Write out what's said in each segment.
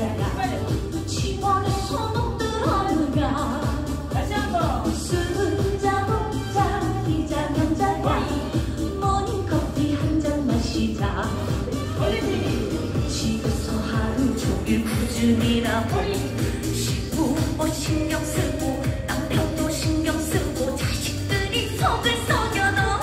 춘자야 집안에 소문들 하느냐 다시 한번 순자 먹자 이자 명자야 모닝커피 한 잔 마시자 집에서 하루 종일 꾸준히나 시부 신경 쓰고 남편도 신경 쓰고 자식들이 속을 썩여넣어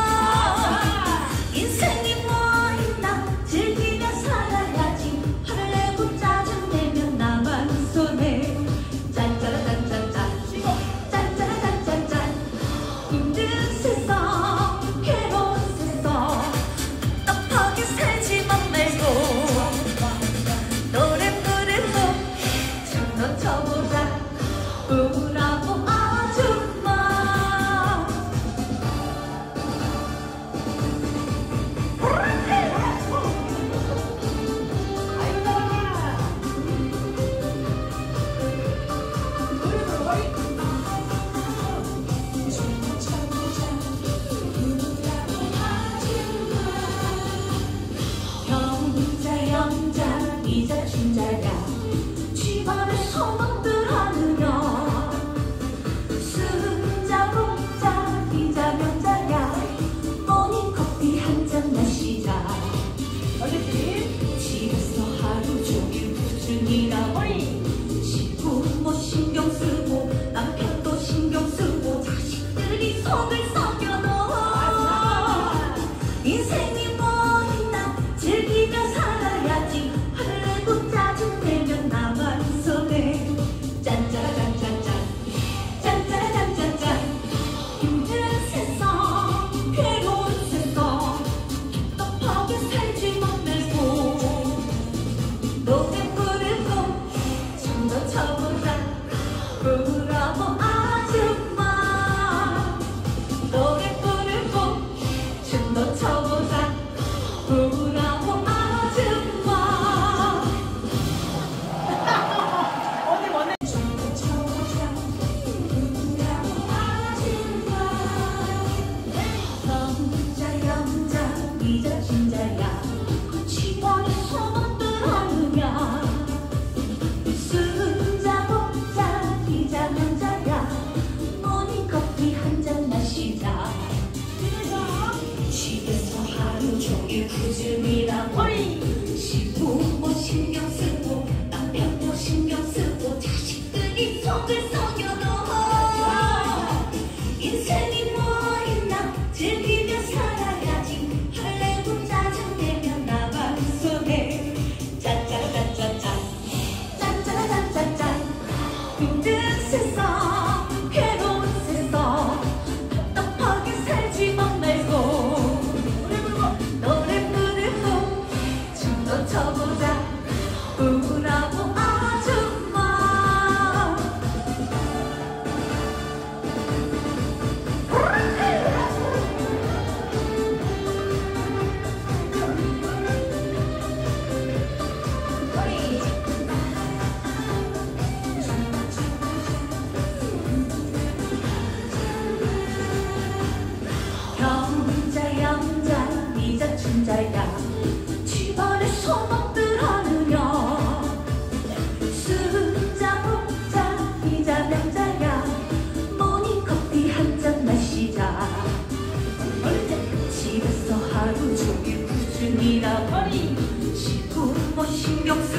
인생이 뭐 있나 즐기며 살아야지 화를 내고 짜증내면 나만 손해 짠짜라짠짠짠 짠짜라짠짠짠 힘든 세상 괴로운 세상 답답하게 살지만 말고 노래 부르고 춤도 춰보자 우라고 아줌마 형자 영자 이자 춘자야 집안에 소문들 하느냐 순자 복자 이자 명자야 모닝커피 한 잔 마시자 집에서 하루 종일 꾸준히나 시부 뭐 신경 쓰고 남편도 신경 쓰고 자식들이 속을 썩여넣어 인생이 뭐 있나 즐기며 살아야지 화를 내고 짜증내면 나만 손해 짠짜라짠짠짠 짠짜라짠짠짠 힘든 세상 괴로운 세상 답답하게 살지만 말고 노래 부르고 춤도 춰보자 우라고 아줌마 노래 부르고 춤도 춰보자 우라고 아줌마 언니 원래 춤도 춰보자 우라고 아줌마 영자 영자 이자 춘자야 집안에 소문들 하느냐 순자 복자 이자 명자야 모닝커피 한 잔 마시자 집에서 하루 종일 꾸준히나 시부 뭐 신경 쓰고 남편도 신경 쓰고 자식들이 속을 썩여넣어 인생이 뭐 있나 즐기며 살아야지 화를 내고 짜증내면 나만 손해 짠짜라짠짠짠 짠짜라짠짠짠 힘든 세상 괴로운 세상 답답하게 살지만 말고 노래 부르고 춤도 춰보자 우라고 아줌마 형자 영자 이자 춘자야 집안에 소문들 하느냐 순자 복자 이자 명자야 모닝커피 한 잔 마시자 집에서 하루 종일 꾸준히나 시부 뭐 신경